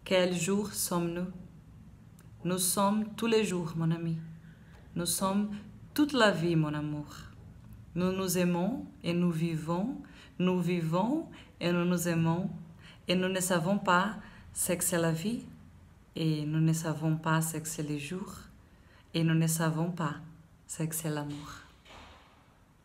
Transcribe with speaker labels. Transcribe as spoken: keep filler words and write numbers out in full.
Speaker 1: Quel jour sommes-nous? Nous sommes tous les jours, mon ami. Nous sommes toute la vie, mon amour. Nous nous aimons et nous vivons. Nous vivons et nous nous aimons. Et nous ne savons pas ce que c'est la vie. Et nous ne savons pas ce que c'est les jours. Et nous ne savons pas ce que c'est l'amour.